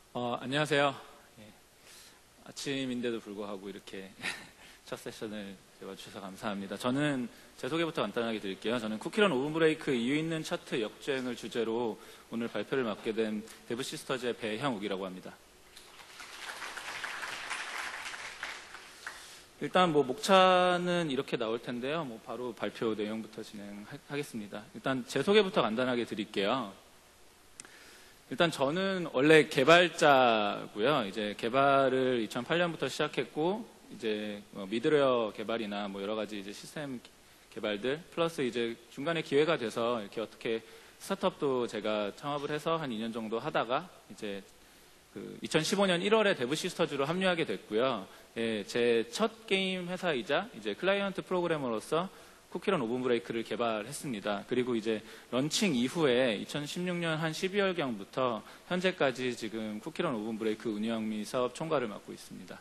안녕하세요. 예, 아침인데도 불구하고 이렇게 첫 세션을 와주셔서 감사합니다. 저는 제 소개부터 간단하게 드릴게요. 저는 쿠키런 오븐브레이크 이유 있는 차트 역주행을 주제로 오늘 발표를 맡게 된 데브시스터즈의 배형욱이라고 합니다. 일단 목차는 이렇게 나올 텐데요. 바로 발표 내용부터 진행하겠습니다. 일단 제 소개부터 간단하게 드릴게요. 일단 저는 원래 개발자고요. 이제 개발을 2008년부터 시작했고, 이제 미드웨어 개발이나 여러 가지 이제 시스템 개발들 플러스 이제 중간에 기회가 돼서 이렇게 어떻게 스타트업도 제가 창업을 해서 한 2년 정도 하다가 이제 2015년 1월에 데브시스터즈로 합류하게 됐고요. 예, 제 첫 게임 회사이자 이제 클라이언트 프로그래머로서 쿠키런 오븐브레이크를 개발했습니다. 그리고 이제 런칭 이후에 2016년 한 12월경부터 현재까지 지금 쿠키런 오븐브레이크 운영 및 사업 총괄을 맡고 있습니다.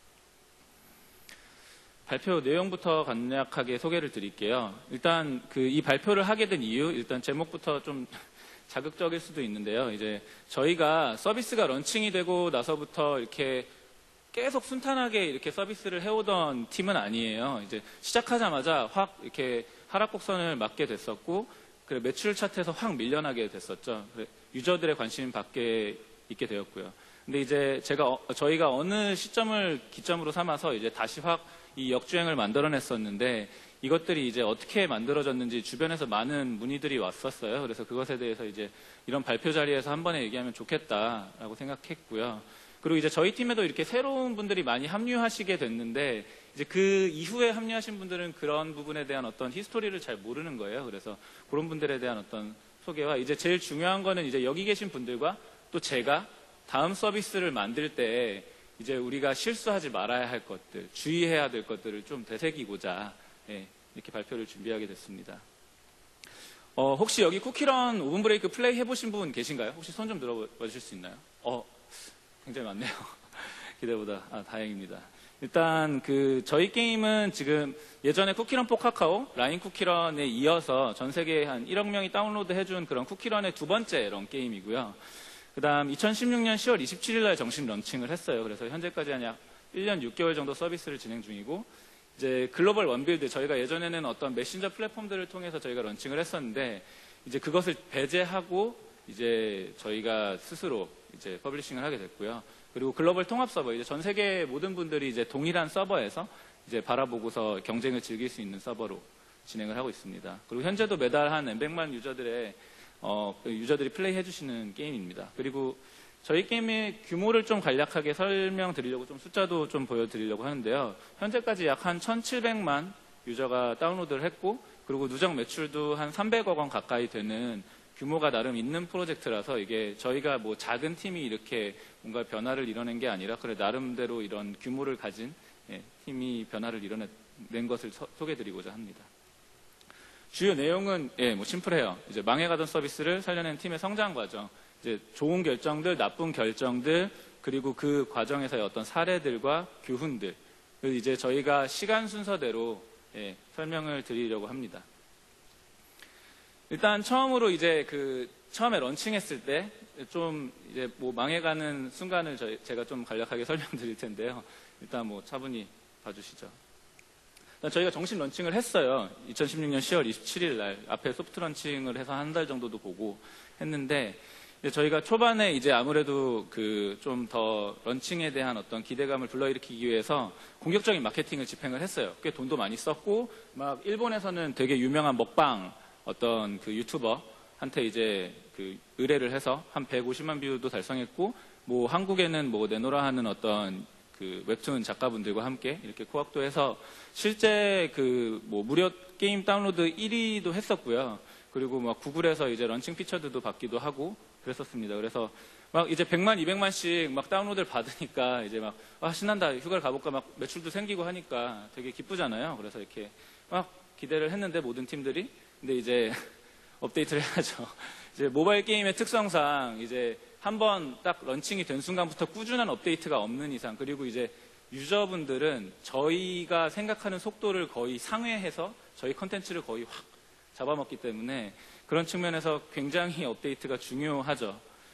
발표 내용부터 간략하게 소개를 드릴게요. 일단 이 발표를 하게 된 이유, 일단 제목부터 좀 자극적일 수도 있는데요. 이제 저희가 서비스가 런칭이 되고 나서부터 이렇게 계속 순탄하게 이렇게 서비스를 해오던 팀은 아니에요. 이제 시작하자마자 확 이렇게 하락곡선을 맞게 됐었고, 매출 차트에서 확 밀려나게 됐었죠. 유저들의 관심 받게 있게 되었고요. 근데 이제 저희가 어느 시점을 기점으로 삼아서 이제 다시 확 이 역주행을 만들어냈었는데, 이것들이 이제 어떻게 만들어졌는지 주변에서 많은 문의들이 왔었어요. 그래서 그것에 대해서 이제 이런 발표 자리에서 한 번에 얘기하면 좋겠다라고 생각했고요. 그리고 이제 저희 팀에도 이렇게 새로운 분들이 많이 합류하시게 됐는데, 이제 그 이후에 합류하신 분들은 그런 부분에 대한 어떤 히스토리를 잘 모르는 거예요. 그래서 그런 분들에 대한 어떤 소개와 이제 제일 중요한 거는 이제 여기 계신 분들과 또 제가 다음 서비스를 만들 때 이제 우리가 실수하지 말아야 할 것들, 주의해야 될 것들을 좀 되새기고자 이렇게 발표를 준비하게 됐습니다. 혹시 여기 쿠키런 오븐브레이크 플레이 해보신 분 계신가요? 혹시 손 좀 들어봐 주실 수 있나요? 굉장히 많네요. 기대보다. 다행입니다. 일단 저희 게임은 지금 예전에 쿠키런 포카카오, 라인 쿠키런에 이어서 전 세계에 한 1억 명이 다운로드 해준 그런 쿠키런의 두 번째 런 게임이고요. 그 다음 2016년 10월 27일 날 정식 런칭을 했어요. 그래서 현재까지 한 약 1년 6개월 정도 서비스를 진행 중이고, 이제 글로벌 원빌드, 저희가 예전에는 어떤 메신저 플랫폼들을 통해서 저희가 런칭을 했었는데, 이제 그것을 배제하고 이제 저희가 스스로 이제 퍼블리싱을 하게 됐고요. 그리고 글로벌 통합 서버, 이제 전 세계 모든 분들이 이제 동일한 서버에서 이제 바라보고서 경쟁을 즐길 수 있는 서버로 진행을 하고 있습니다. 그리고 현재도 매달 한 몇백만 유저들이 플레이 해주시는 게임입니다. 그리고 저희 게임의 규모를 좀 간략하게 설명드리려고 좀 숫자도 좀 보여드리려고 하는데요. 현재까지 약 한 1,700만 유저가 다운로드를 했고, 그리고 누적 매출도 한 300억 원 가까이 되는 규모가 나름 있는 프로젝트라서, 이게 저희가 작은 팀이 이렇게 뭔가 변화를 이뤄낸 게 아니라 나름대로 이런 규모를 가진 팀이 변화를 이뤄낸 것을 소개드리고자 합니다. 주요 내용은 심플해요. 이제 망해가던 서비스를 살려낸 팀의 성장 과정, 이제 좋은 결정들, 나쁜 결정들, 그리고 그 과정에서의 어떤 사례들과 교훈들, 이제 저희가 시간 순서대로 설명을 드리려고 합니다. 일단 처음으로 이제 처음에 런칭했을 때 좀 이제 망해가는 순간을 제가 좀 간략하게 설명드릴 텐데요. 일단 차분히 봐주시죠. 일단 저희가 정식 런칭을 했어요. 2016년 10월 27일 날 앞에 소프트 런칭을 해서 한 달 정도도 보고 했는데, 저희가 초반에 이제 아무래도 좀 더 런칭에 대한 어떤 기대감을 불러일으키기 위해서 공격적인 마케팅을 집행을 했어요. 꽤 돈도 많이 썼고, 일본에서는 되게 유명한 먹방 어떤 유튜버한테 이제 의뢰를 해서 한 150만 뷰도 달성했고, 한국에는 내노라 하는 어떤 웹툰 작가분들과 함께 이렇게 코업도 해서 실제 무료 게임 다운로드 1위도 했었고요. 그리고 구글에서 이제 런칭 피처드도 받기도 하고 그랬었습니다. 그래서 이제 100만, 200만씩 다운로드를 받으니까 이제 신난다, 휴가를 가볼까 매출도 생기고 하니까 되게 기쁘잖아요. 그래서 이렇게 기대를 했는데 모든 팀들이, 근데 이제 업데이트를 해야죠. 이제 모바일 게임의 특성상 이제 한번 딱 런칭이 된 순간부터 꾸준한 업데이트가 없는 이상, 그리고 이제 유저분들은 저희가 생각하는 속도를 거의 상회해서 저희 컨텐츠를 거의 확 잡아먹기 때문에 그런 측면에서 굉장히 업데이트가 중요하죠.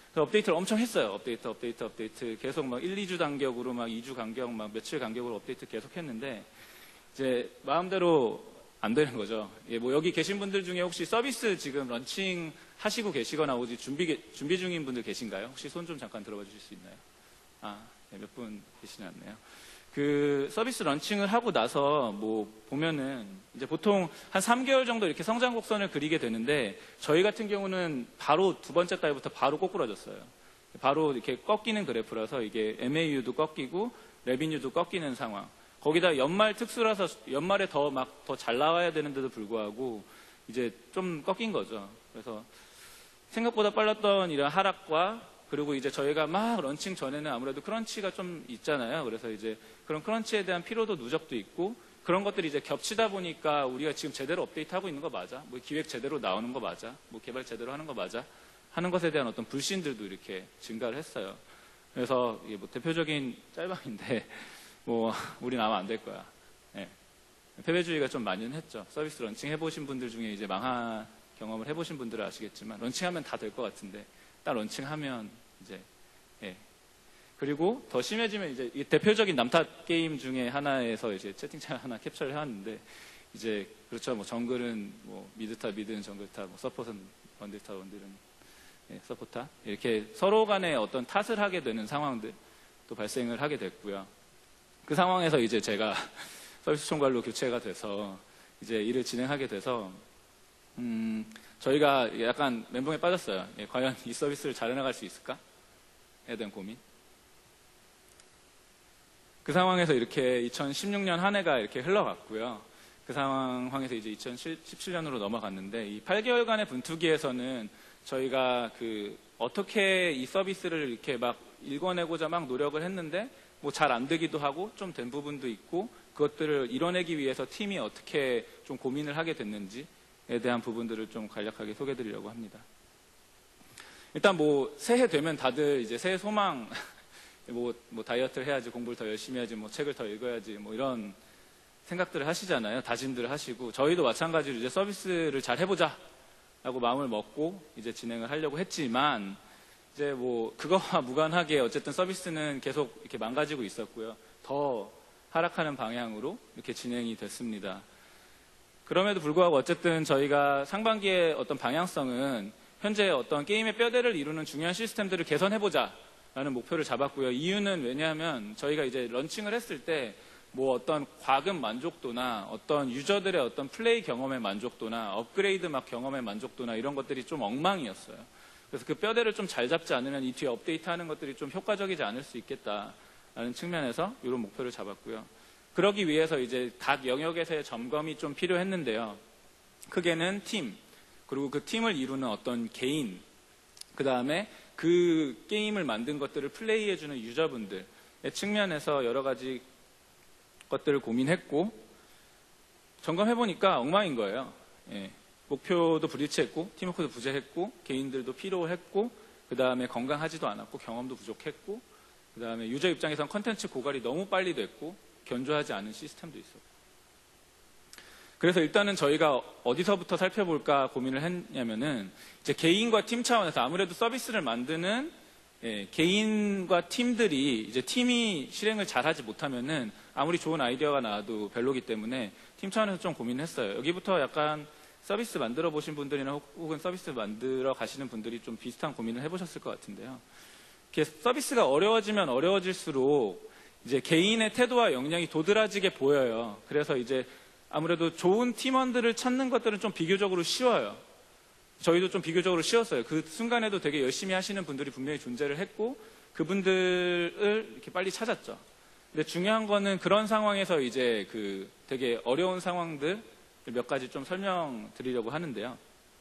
그래서 업데이트를 엄청 했어요. 업데이트. 계속 막 1, 2주 간격으로 막 2주 간격, 막 며칠 간격으로 업데이트 계속 했는데, 이제 마음대로 안 되는 거죠. 예, 뭐 여기 계신 분들 중에 혹시 서비스 지금 런칭 하시고 계시거나 오직 준비 중인 분들 계신가요? 혹시 손 좀 잠깐 들어봐 주실 수 있나요? 네, 몇 분 계시지 않네요. 그 서비스 런칭을 하고 나서 뭐 보면은 이제 보통 한 3개월 정도 이렇게 성장 곡선을 그리게 되는데, 저희 같은 경우는 바로 두 번째 달부터 바로 꼬꾸라졌어요. 바로 이렇게 꺾이는 그래프라서 이게 MAU도 꺾이고 레비뉴도 꺾이는 상황. 거기다 연말 특수라서 연말에 더 잘 나와야 되는데도 불구하고 이제 좀 꺾인 거죠. 그래서 생각보다 빨랐던 이런 하락과, 그리고 이제 저희가 막 런칭 전에는 아무래도 크런치가 좀 있잖아요. 그래서 이제 그런 크런치에 대한 피로도 누적도 있고, 그런 것들이 이제 겹치다 보니까 우리가 지금 제대로 업데이트하고 있는 거 맞아? 뭐 기획 제대로 나오는 거 맞아? 뭐 개발 제대로 하는 거 맞아? 하는 것에 대한 어떤 불신들도 이렇게 증가를 했어요. 그래서 이게 뭐 대표적인 짤방인데, 뭐 우린 아마 안 될 거야. 네. 패배주의가 좀 만연했죠. 서비스 런칭 해보신 분들 중에 이제 망한 경험을 해보신 분들은 아시겠지만, 런칭하면 다 될 것 같은데 딱 런칭하면 이제, 예. 그리고 더 심해지면 이제 이 대표적인 남탓 게임 중에 하나에서 이제 채팅창 하나 캡처를 해왔는데, 이제 그렇죠. 뭐 정글은 뭐 미드타 미드는 정글타, 뭐 서폿은 원딜타 원딜은 서포타, 이렇게 서로 간에 어떤 탓을 하게 되는 상황들 또 발생을 하게 됐고요. 그 상황에서 이제 제가 서비스 총괄로 교체가 돼서 이제 일을 진행하게 돼서 저희가 약간 멘붕에 빠졌어요. 예, 과연 이 서비스를 잘 해나갈 수 있을까? 에 대한 고민. 그 상황에서 이렇게 2016년 한 해가 이렇게 흘러갔고요. 그 상황에서 이제 2017년으로 넘어갔는데, 이 8개월간의 분투기에서는 저희가 어떻게 이 서비스를 이렇게 막 읽어내고자 막 노력을 했는데, 뭐 잘 안 되기도 하고 좀 된 부분도 있고, 그것들을 이뤄내기 위해서 팀이 어떻게 좀 고민을 하게 됐는지에 대한 부분들을 좀 간략하게 소개해 드리려고 합니다. 일단 뭐 새해 되면 다들 이제 새해 소망, 뭐 다이어트를 해야지, 공부를 더 열심히 해야지, 뭐 책을 더 읽어야지, 뭐 이런 생각들을 하시잖아요. 다짐들을 하시고, 저희도 마찬가지로 이제 서비스를 잘 해보자 라고 마음을 먹고 이제 진행을 하려고 했지만, 이제 뭐 그거와 무관하게 어쨌든 서비스는 계속 이렇게 망가지고 있었고요. 더 하락하는 방향으로 이렇게 진행이 됐습니다. 그럼에도 불구하고 어쨌든 저희가 상반기의 어떤 방향성은 현재 어떤 게임의 뼈대를 이루는 중요한 시스템들을 개선해보자 라는 목표를 잡았고요. 이유는 왜냐하면 저희가 이제 런칭을 했을 때 뭐 어떤 과금 만족도나 어떤 유저들의 어떤 플레이 경험의 만족도나 업그레이드 막 경험의 만족도나 이런 것들이 좀 엉망이었어요. 그래서 그 뼈대를 좀 잘 잡지 않으면 이 뒤에 업데이트하는 것들이 좀 효과적이지 않을 수 있겠다라는 측면에서 이런 목표를 잡았고요. 그러기 위해서 이제 각 영역에서의 점검이 좀 필요했는데요. 크게는 팀, 그리고 그 팀을 이루는 어떤 개인, 그 다음에 그 게임을 만든 것들을 플레이해주는 유저분들의 측면에서 여러 가지 것들을 고민했고, 점검해보니까 엉망인 거예요. 예. 목표도 불일치했고, 팀워크도 부재했고, 개인들도 피로했고, 그 다음에 건강하지도 않았고, 경험도 부족했고, 그 다음에 유저 입장에선 컨텐츠 고갈이 너무 빨리 됐고, 견조하지 않은 시스템도 있었고. 그래서 일단은 저희가 어디서부터 살펴볼까 고민을 했냐면은, 이제 개인과 팀 차원에서 아무래도 서비스를 만드는 개인과 팀들이 이제 팀이 실행을 잘 하지 못하면은 아무리 좋은 아이디어가 나와도 별로기 때문에 팀 차원에서 좀 고민을 했어요. 여기부터 약간 서비스 만들어 보신 분들이나 혹은 서비스 만들어 가시는 분들이 좀 비슷한 고민을 해보셨을 것 같은데요. 이렇게 서비스가 어려워지면 어려워질수록 이제 개인의 태도와 역량이 도드라지게 보여요. 그래서 이제 아무래도 좋은 팀원들을 찾는 것들은 좀 비교적으로 쉬워요. 저희도 좀 비교적으로 쉬웠어요. 그 순간에도 되게 열심히 하시는 분들이 분명히 존재를 했고, 그분들을 이렇게 빨리 찾았죠. 근데 중요한 거는 그런 상황에서 이제 되게 어려운 상황들 몇 가지 좀 설명드리려고 하는데요.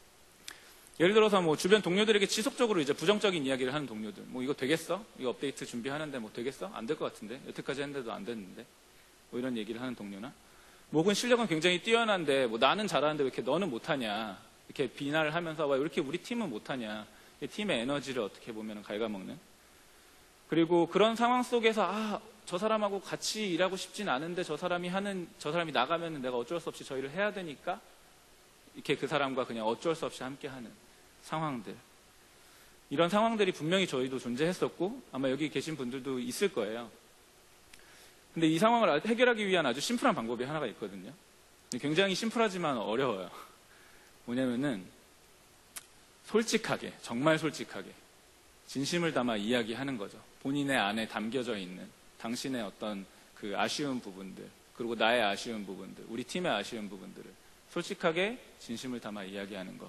예를 들어서 뭐 주변 동료들에게 지속적으로 이제 부정적인 이야기를 하는 동료들. 뭐 이거 되겠어? 이거 업데이트 준비하는데 뭐 되겠어? 안 될 것 같은데? 여태까지 했는데도 안 됐는데? 뭐 이런 얘기를 하는 동료나, 뭐 혹은 실력은 굉장히 뛰어난데 뭐 나는 잘하는데 왜 이렇게 너는 못하냐? 이렇게 비난을 하면서 왜 이렇게 우리 팀은 못하냐? 팀의 에너지를 어떻게 보면 갉아먹는. 그리고 그런 상황 속에서 저 사람하고 같이 일하고 싶진 않은데 저 사람이 나가면 내가 어쩔 수 없이 저희를 해야 되니까 이렇게 그 사람과 그냥 어쩔 수 없이 함께하는 상황들. 이런 상황들이 분명히 저희도 존재했었고 아마 여기 계신 분들도 있을 거예요. 근데 이 상황을 해결하기 위한 아주 심플한 방법이 하나가 있거든요. 굉장히 심플하지만 어려워요. 뭐냐면은 솔직하게, 정말 솔직하게 진심을 담아 이야기하는 거죠. 본인의 안에 담겨져 있는 당신의 어떤 그 아쉬운 부분들, 그리고 나의 아쉬운 부분들, 우리 팀의 아쉬운 부분들을 솔직하게 진심을 담아 이야기하는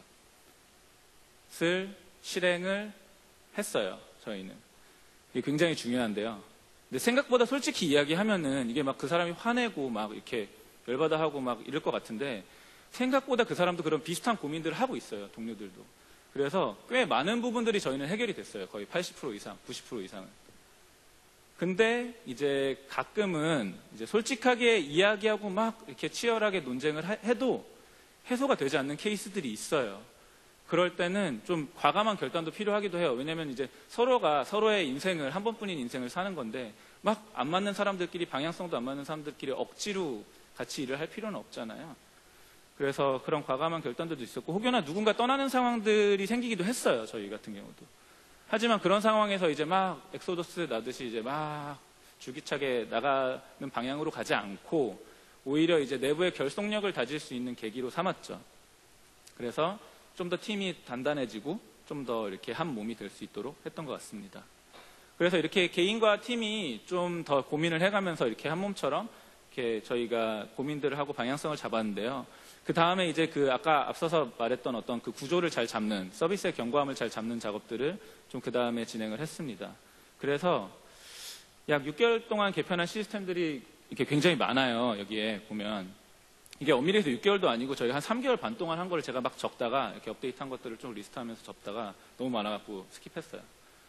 것을 실행을 했어요. 저희는. 이게 굉장히 중요한데요. 근데 생각보다 솔직히 이야기하면은 이게 막 그 사람이 화내고 막 이렇게 열받아 하고 막 이럴 것 같은데 생각보다 그 사람도 그런 비슷한 고민들을 하고 있어요. 동료들도. 그래서 꽤 많은 부분들이 저희는 해결이 됐어요. 거의 80% 이상, 90% 이상은. 근데 이제 가끔은 이제 솔직하게 이야기하고 막 이렇게 치열하게 논쟁을 해도 해소가 되지 않는 케이스들이 있어요. 그럴 때는 좀 과감한 결단도 필요하기도 해요. 왜냐면 이제 서로가 서로의 인생을, 한 번뿐인 인생을 사는 건데 막 안 맞는 사람들끼리, 방향성도 안 맞는 사람들끼리 억지로 같이 일을 할 필요는 없잖아요. 그래서 그런 과감한 결단들도 있었고 혹여나 누군가 떠나는 상황들이 생기기도 했어요. 저희 같은 경우도. 하지만 그런 상황에서 이제 막 엑소더스 나듯이 이제 막 줄기차게 나가는 방향으로 가지 않고 오히려 이제 내부의 결속력을 다질 수 있는 계기로 삼았죠. 그래서 좀 더 팀이 단단해지고 좀 더 이렇게 한 몸이 될 수 있도록 했던 것 같습니다. 그래서 이렇게 개인과 팀이 좀 더 고민을 해가면서 이렇게 한 몸처럼 이렇게 저희가 고민들을 하고 방향성을 잡았는데요. 그 다음에 이제 그 아까 앞서서 말했던 어떤 그 구조를 잘 잡는, 서비스의 견고함을 잘 잡는 작업들을 좀 그 다음에 진행을 했습니다. 그래서 약 6개월 동안 개편한 시스템들이 이렇게 굉장히 많아요. 여기에 보면. 이게 엄밀히 해서 6개월도 아니고 저희 한 3개월 반 동안 한 거를 제가 막 적다가 이렇게 업데이트한 것들을 좀 리스트하면서 적다가 너무 많아갖고 스킵했어요.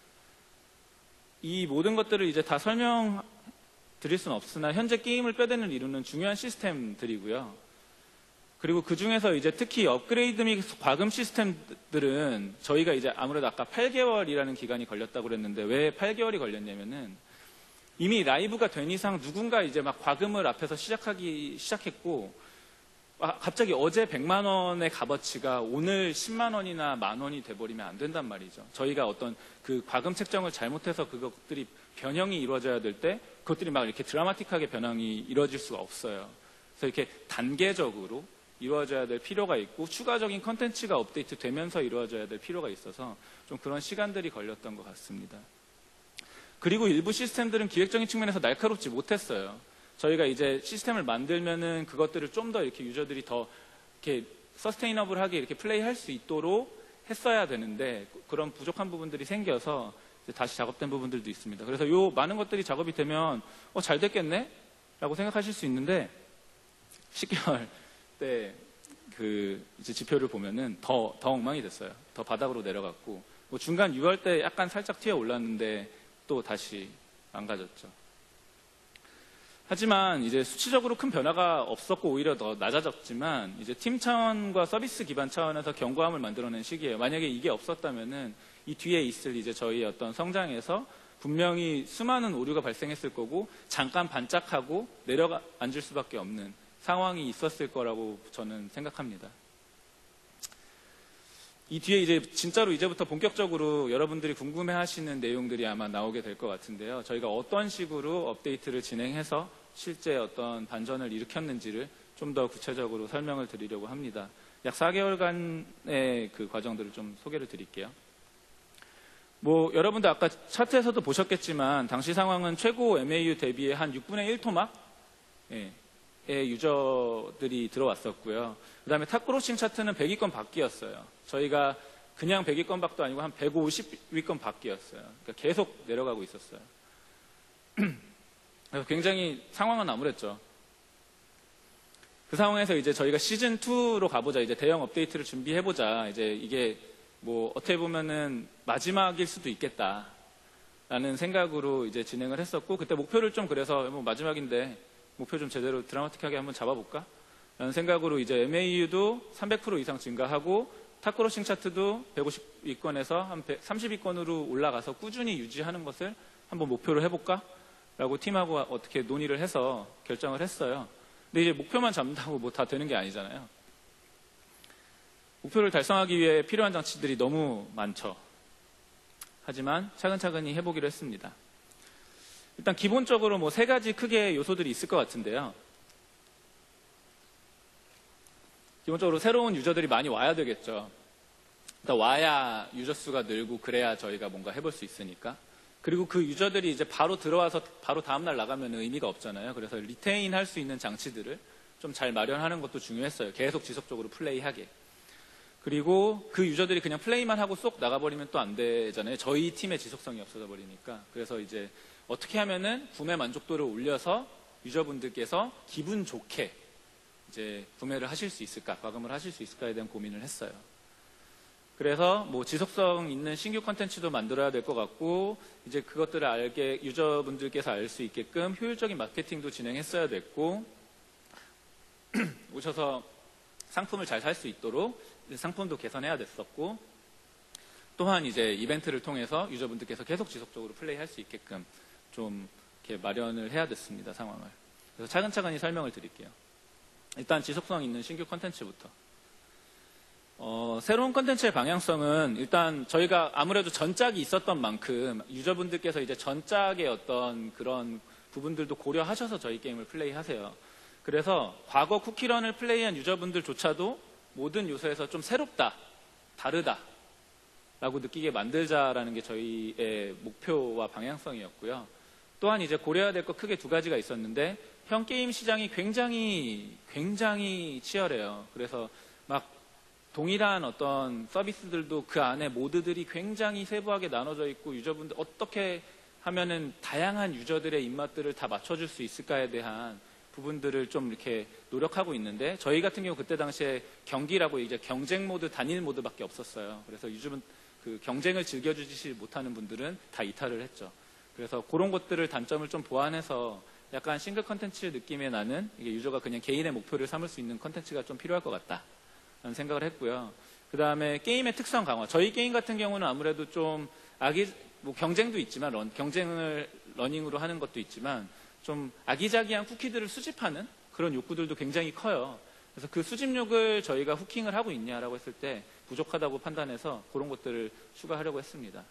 이 모든 것들을 이제 다 설명드릴 수는 없으나 현재 게임을 뼈대를 이루는 중요한 시스템들이고요. 그리고 그 중에서 이제 특히 업그레이드 및 과금 시스템들은 저희가 이제 아무래도 아까 8개월이라는 기간이 걸렸다고 그랬는데 왜 8개월이 걸렸냐면은 이미 라이브가 된 이상 누군가 이제 막 과금을 앞에서 시작했고 갑자기 어제 100만 원의 값어치가 오늘 10만 원이나 만 원이 돼버리면 안 된단 말이죠. 저희가 어떤 그 과금 책정을 잘못해서 그것들이 변형이 이루어져야 될 때 그것들이 막 이렇게 드라마틱하게 변형이 이루어질 수가 없어요. 그래서 이렇게 단계적으로 이루어져야 될 필요가 있고 추가적인 컨텐츠가 업데이트 되면서 이루어져야 될 필요가 있어서 좀 그런 시간들이 걸렸던 것 같습니다. 그리고 일부 시스템들은 기획적인 측면에서 날카롭지 못했어요. 저희가 이제 시스템을 만들면은 그것들을 좀 더 이렇게 유저들이 더 이렇게 서스테이너블하게 이렇게 플레이할 수 있도록 했어야 되는데 그런 부족한 부분들이 생겨서 이제 다시 작업된 부분들도 있습니다. 그래서 요 많은 것들이 작업이 되면 잘 됐겠네? 라고 생각하실 수 있는데 10개월 때 그 이제 지표를 보면은 더 엉망이 됐어요. 더 바닥으로 내려갔고 뭐 중간 6월 때 약간 살짝 튀어 올랐는데 또 다시 망가졌죠. 하지만 이제 수치적으로 큰 변화가 없었고 오히려 더 낮아졌지만 이제 팀 차원과 서비스 기반 차원에서 견고함을 만들어낸 시기예요. 만약에 이게 없었다면은 이 뒤에 있을 이제 저희 어떤 성장에서 분명히 수많은 오류가 발생했을 거고 잠깐 반짝하고 내려앉을 수밖에 없는 상황이 있었을 거라고 저는 생각합니다. 이 뒤에 이제 진짜로 이제부터 본격적으로 여러분들이 궁금해하시는 내용들이 아마 나오게 될 것 같은데요. 저희가 어떤 식으로 업데이트를 진행해서 실제 어떤 반전을 일으켰는지를 좀 더 구체적으로 설명을 드리려고 합니다. 약 4개월간의 그 과정들을 좀 소개를 드릴게요. 뭐 여러분들 아까 차트에서도 보셨겠지만 당시 상황은 최고 MAU 대비의 한 6분의 1 토막 의 유저들이 들어왔었고요. 그 다음에 탑그로싱 차트는 100위권 밖이었어요. 저희가 그냥 100위권 밖도 아니고 한 150위권 밖이었어요. 그러니까 계속 내려가고 있었어요. 그래서 굉장히 상황은 암울했죠. 그 상황에서 이제 저희가 시즌2로 가보자. 이제 대형 업데이트를 준비해보자. 이제 이게 뭐 어떻게 보면은 마지막일 수도 있겠다. 라는 생각으로 이제 진행을 했었고, 그때 목표를 좀 그래서 뭐 마지막인데 목표 좀 제대로 드라마틱하게 한번 잡아볼까? 라는 생각으로 이제 MAU도 300% 이상 증가하고 탑크로싱 차트도 150위권에서 한 30위권으로 올라가서 꾸준히 유지하는 것을 한번 목표로 해볼까? 라고 팀하고 어떻게 논의를 해서 결정을 했어요. 근데 이제 목표만 잡는다고 뭐 다 되는 게 아니잖아요. 목표를 달성하기 위해 필요한 장치들이 너무 많죠. 하지만 차근차근히 해보기로 했습니다. 일단 기본적으로 뭐 3가지 크게 요소들이 있을 것 같은데요. 기본적으로 새로운 유저들이 많이 와야 되겠죠. 일단 와야 유저 수가 늘고 그래야 저희가 뭔가 해볼 수 있으니까. 그리고 그 유저들이 이제 바로 들어와서 바로 다음날 나가면 의미가 없잖아요. 그래서 리테인 할 수 있는 장치들을 좀 잘 마련하는 것도 중요했어요. 계속 지속적으로 플레이하게. 그리고 그 유저들이 그냥 플레이만 하고 쏙 나가버리면 또 안 되잖아요. 저희 팀의 지속성이 없어져 버리니까. 그래서 이제 어떻게 하면은 구매 만족도를 올려서 유저분들께서 기분 좋게 이제 구매를 하실 수 있을까, 과금을 하실 수 있을까에 대한 고민을 했어요. 그래서 뭐 지속성 있는 신규 컨텐츠도 만들어야 될 것 같고, 이제 그것들을 알게 유저분들께서 알 수 있게끔 효율적인 마케팅도 진행했어야 됐고, 오셔서 상품을 잘 살 수 있도록 상품도 개선해야 됐었고, 또한 이제 이벤트를 통해서 유저분들께서 계속 지속적으로 플레이할 수 있게끔 좀 이렇게 마련을 해야 됐습니다, 상황을. 그래서 차근차근히 설명을 드릴게요. 일단 지속성 있는 신규 컨텐츠부터. 새로운 컨텐츠의 방향성은 일단 저희가 아무래도 전작이 있었던 만큼 유저분들께서 이제 전작의 어떤 그런 부분들도 고려하셔서 저희 게임을 플레이하세요. 그래서 과거 쿠키런을 플레이한 유저분들조차도 모든 요소에서 좀 새롭다, 다르다 라고 느끼게 만들자라는 게 저희의 목표와 방향성이었고요. 또한 이제 고려해야 될 것 크게 2가지가 있었는데, 형 게임 시장이 굉장히 치열해요. 그래서 막 동일한 어떤 서비스들도 그 안에 모드들이 굉장히 세부하게 나눠져 있고, 유저분들 어떻게 하면은 다양한 유저들의 입맛들을 다 맞춰줄 수 있을까에 대한 부분들을 좀 이렇게 노력하고 있는데, 저희 같은 경우 그때 당시에 경기라고 이제 경쟁 모드, 단일 모드밖에 없었어요. 그래서 요즘은 그 경쟁을 즐겨주지 못하는 분들은 다 이탈을 했죠. 그래서 그런 것들을 단점을 좀 보완해서 약간 싱글 컨텐츠 느낌의 나는, 이게 유저가 그냥 개인의 목표를 삼을 수 있는 컨텐츠가 좀 필요할 것 같다 라는 생각을 했고요. 그 다음에 게임의 특성 강화. 저희 게임 같은 경우는 아무래도 좀 뭐 경쟁도 있지만, 경쟁을 러닝으로 하는 것도 있지만, 좀 아기자기한 쿠키들을 수집하는 그런 욕구들도 굉장히 커요. 그래서 그 수집욕을 저희가 후킹을 하고 있냐라고 했을 때 부족하다고 판단해서 그런 것들을 추가하려고 했습니다.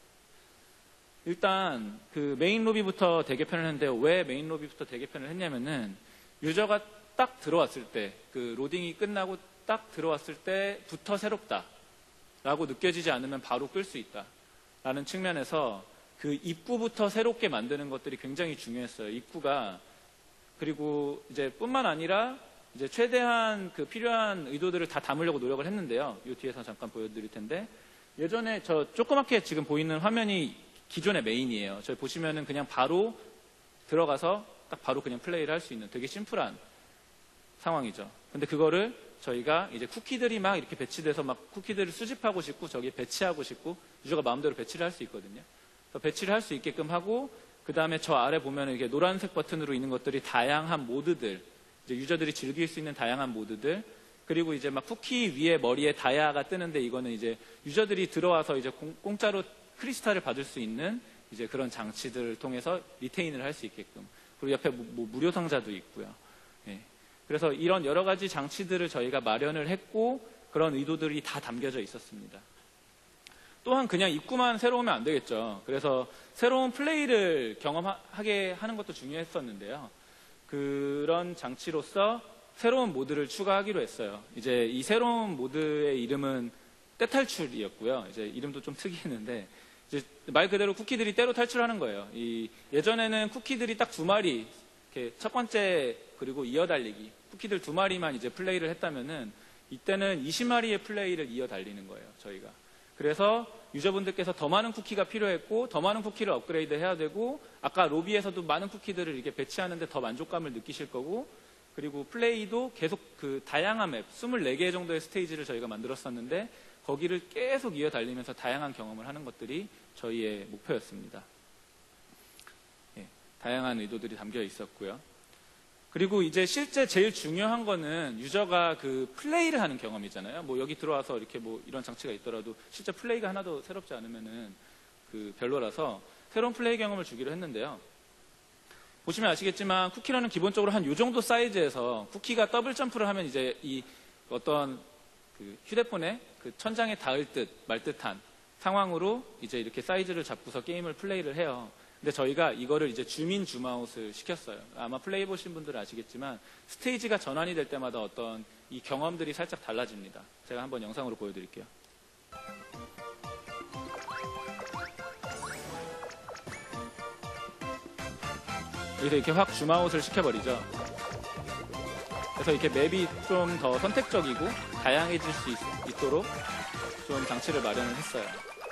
일단 그 메인 로비부터 대개편을 했는데, 왜 메인 로비부터 대개편을 했냐면은, 유저가 딱 들어왔을 때, 그 로딩이 끝나고 딱 들어왔을 때부터 새롭다 라고 느껴지지 않으면 바로 끌 수 있다 라는 측면에서 그 입구부터 새롭게 만드는 것들이 굉장히 중요했어요. 입구가. 그리고 이제 뿐만 아니라 이제 최대한 그 필요한 의도들을 다 담으려고 노력을 했는데요. 이 뒤에서 잠깐 보여드릴 텐데, 예전에 저 조그맣게 지금 보이는 화면이 기존의 메인이에요. 저희 보시면은 그냥 바로 들어가서 딱 바로 그냥 플레이를 할 수 있는 되게 심플한 상황이죠. 근데 그거를 저희가 이제 쿠키들이 막 이렇게 배치돼서 막 쿠키들을 수집하고 싶고 저기에 배치하고 싶고, 유저가 마음대로 배치를 할 수 있거든요. 그래서 배치를 할 수 있게끔 하고, 그 다음에 저 아래 보면 이게 노란색 버튼으로 있는 것들이 다양한 모드들, 이제 유저들이 즐길 수 있는 다양한 모드들, 그리고 이제 막 쿠키 위에 머리에 다이아가 뜨는데, 이거는 이제 유저들이 들어와서 이제 공짜로 크리스탈을 받을 수 있는 이제 그런 장치들을 통해서 리테인을 할 수 있게끔. 그리고 옆에 뭐 무료 상자도 있고요. 예. 그래서 이런 여러 가지 장치들을 저희가 마련을 했고, 그런 의도들이 다 담겨져 있었습니다. 또한 그냥 입구만 새로우면 안 되겠죠. 그래서 새로운 플레이를 경험하게 하는 것도 중요했었는데요. 그런 장치로서 새로운 모드를 추가하기로 했어요. 이제 이 새로운 모드의 이름은 떼탈출이었고요. 이제 이름도 좀 특이했는데, 이제 말 그대로 쿠키들이 때로 탈출하는 거예요. 예전에는 쿠키들이 딱 2마리, 이렇게 첫 번째 그리고 이어달리기, 쿠키들 2마리만 이제 플레이를 했다면은, 이때는 20마리의 플레이를 이어달리는 거예요, 저희가. 그래서 유저분들께서 더 많은 쿠키가 필요했고, 더 많은 쿠키를 업그레이드 해야 되고, 아까 로비에서도 많은 쿠키들을 이렇게 배치하는데 더 만족감을 느끼실 거고, 그리고 플레이도 계속 그 다양한 맵, 24개 정도의 스테이지를 저희가 만들었었는데, 거기를 계속 이어달리면서 다양한 경험을 하는 것들이 저희의 목표였습니다. 예, 다양한 의도들이 담겨 있었고요. 그리고 이제 실제 제일 중요한 거는 유저가 그 플레이를 하는 경험이잖아요. 뭐 여기 들어와서 이렇게 뭐 이런 장치가 있더라도 실제 플레이가 하나도 새롭지 않으면은 그 별로라서 새로운 플레이 경험을 주기로 했는데요. 보시면 아시겠지만 쿠키런은 기본적으로 한 요 정도 사이즈에서, 쿠키가 더블 점프를 하면 이제 이 어떤 그 휴대폰에 그 천장에 닿을 듯 말 듯한 상황으로 이제 이렇게 사이즈를 잡고서 게임을 플레이를 해요. 근데 저희가 이거를 이제 줌인 줌아웃을 시켰어요. 아마 플레이 보신 분들은 아시겠지만 스테이지가 전환이 될 때마다 어떤 이 경험들이 살짝 달라집니다. 제가 한번 영상으로 보여드릴게요. 여기서 이렇게 확 줌아웃을 시켜버리죠. 그래서 이렇게 맵이 좀 더 선택적이고 다양해질 수 있도록 좀 장치를 마련을 했어요.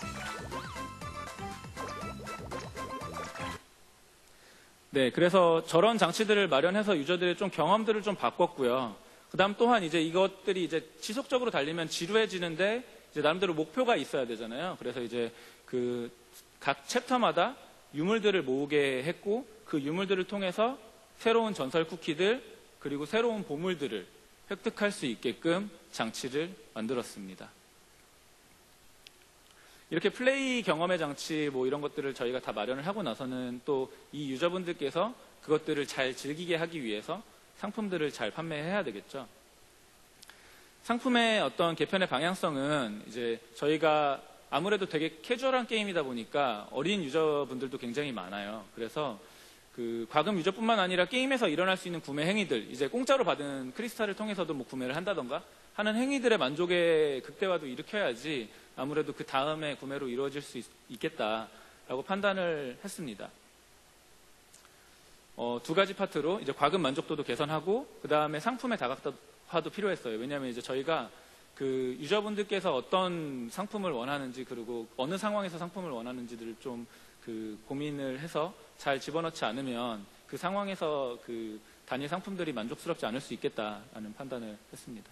네, 그래서 저런 장치들을 마련해서 유저들의 좀 경험들을 좀 바꿨고요. 그다음 또한 이제 이것들이 이제 지속적으로 달리면 지루해지는데 이제 나름대로 목표가 있어야 되잖아요. 그래서 이제 그 각 챕터마다 유물들을 모으게 했고 그 유물들을 통해서 새로운 전설 쿠키들 그리고 새로운 보물들을 획득할 수 있게끔 장치를 만들었습니다. 이렇게 플레이 경험의 장치 뭐 이런 것들을 저희가 다 마련을 하고 나서는 또 이 유저분들께서 그것들을 잘 즐기게 하기 위해서 상품들을 잘 판매해야 되겠죠. 상품의 어떤 개편의 방향성은 이제 저희가 아무래도 되게 캐주얼한 게임이다 보니까 어린 유저분들도 굉장히 많아요. 그래서 그 과금 유저뿐만 아니라 게임에서 일어날 수 있는 구매 행위들, 이제 공짜로 받은 크리스탈을 통해서도 뭐 구매를 한다던가 하는 행위들의 만족의 극대화도 일으켜야지 아무래도 그 다음에 구매로 이루어질 수 있겠다라고 판단을 했습니다. 두 가지 파트로 이제 과금 만족도도 개선하고 그 다음에 상품의 다각화도 필요했어요. 왜냐하면 이제 저희가 그 유저분들께서 어떤 상품을 원하는지 그리고 어느 상황에서 상품을 원하는지를 좀 그 고민을 해서 잘 집어넣지 않으면 그 상황에서 그 단일 상품들이 만족스럽지 않을 수 있겠다라는 판단을 했습니다.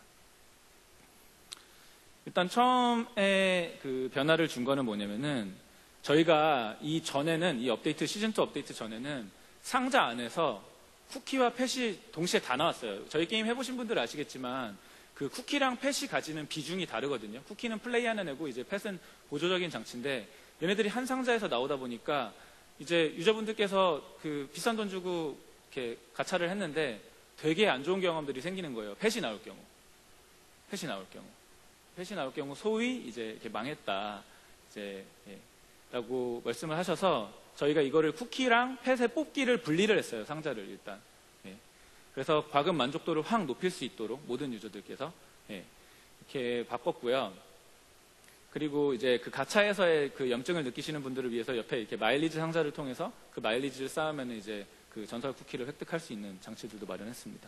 일단 처음에 그 변화를 준 거는 뭐냐면은 저희가 이 전에는 이 업데이트 시즌2 업데이트 전에는 상자 안에서 쿠키와 펫이 동시에 다 나왔어요. 저희 게임 해보신 분들은 아시겠지만 그 쿠키랑 펫이 가지는 비중이 다르거든요. 쿠키는 플레이하는 애고 이제 펫은 보조적인 장치인데 얘네들이 한 상자에서 나오다 보니까 이제 유저분들께서 그 비싼 돈 주고 이렇게 가차를 했는데 되게 안 좋은 경험들이 생기는 거예요. 펫이 나올 경우. 펫이 나올 경우 소위 이제 이렇게 망했다. 이제 라고 말씀을 하셔서 저희가 이거를 쿠키랑 펫의 뽑기를 분리를 했어요. 상자를 일단. 그래서 과금 만족도를 확 높일 수 있도록 모든 유저들께서 이렇게 바꿨고요. 그리고 이제 그 가차에서의 그 염증을 느끼시는 분들을 위해서 옆에 이렇게 마일리지 상자를 통해서 그 마일리지를 쌓으면 이제 그 전설 쿠키를 획득할 수 있는 장치들도 마련했습니다.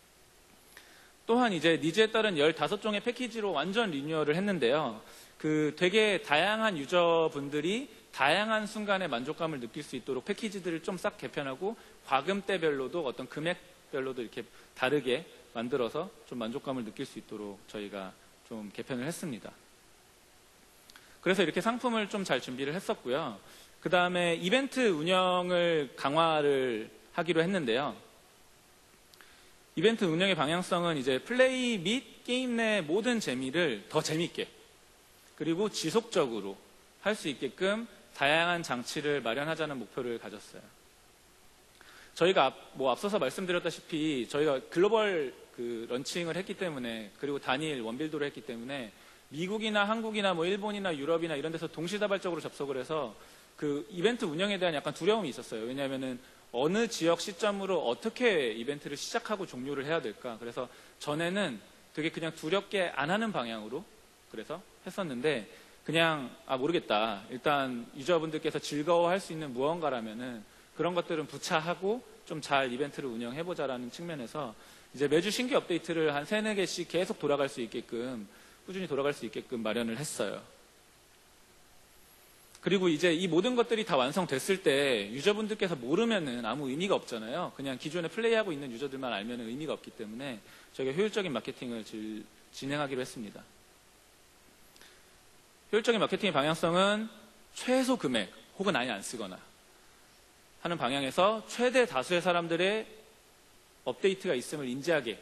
또한 이제 니즈에 따른 15종의 패키지로 완전 리뉴얼을 했는데요. 그 되게 다양한 유저분들이 다양한 순간에 만족감을 느낄 수 있도록 패키지들을 좀 싹 개편하고 과금대별로도 어떤 금액별로도 이렇게 다르게 만들어서 좀 만족감을 느낄 수 있도록 저희가 좀 개편을 했습니다. 그래서 이렇게 상품을 좀 잘 준비를 했었고요. 그 다음에 이벤트 운영을 강화를 하기로 했는데요. 이벤트 운영의 방향성은 이제 플레이 및 게임 내 모든 재미를 더 재밌게 그리고 지속적으로 할 수 있게끔 다양한 장치를 마련하자는 목표를 가졌어요. 저희가 앞서서 말씀드렸다시피 저희가 글로벌 그 런칭을 했기 때문에 그리고 단일 원빌드를 했기 때문에 미국이나 한국이나 뭐 일본이나 유럽이나 이런 데서 동시다발적으로 접속을 해서 그 이벤트 운영에 대한 약간 두려움이 있었어요. 왜냐하면은 어느 지역 시점으로 어떻게 이벤트를 시작하고 종료를 해야 될까. 그래서 전에는 되게 그냥 두렵게 안 하는 방향으로 그래서 했었는데 그냥 모르겠다. 일단 유저분들께서 즐거워할 수 있는 무언가라면은 그런 것들은 부차하고 좀 잘 이벤트를 운영해보자라는 측면에서 이제 매주 신규 업데이트를 한 3, 4개씩 계속 돌아갈 수 있게끔 꾸준히 돌아갈 수 있게끔 마련을 했어요. 그리고 이제 이 모든 것들이 다 완성됐을 때 유저분들께서 모르면은 아무 의미가 없잖아요. 그냥 기존에 플레이하고 있는 유저들만 알면 의미가 없기 때문에 저희가 효율적인 마케팅을 진행하기로 했습니다. 효율적인 마케팅의 방향성은 최소 금액 혹은 아예 안 쓰거나 하는 방향에서 최대 다수의 사람들의 업데이트가 있음을 인지하게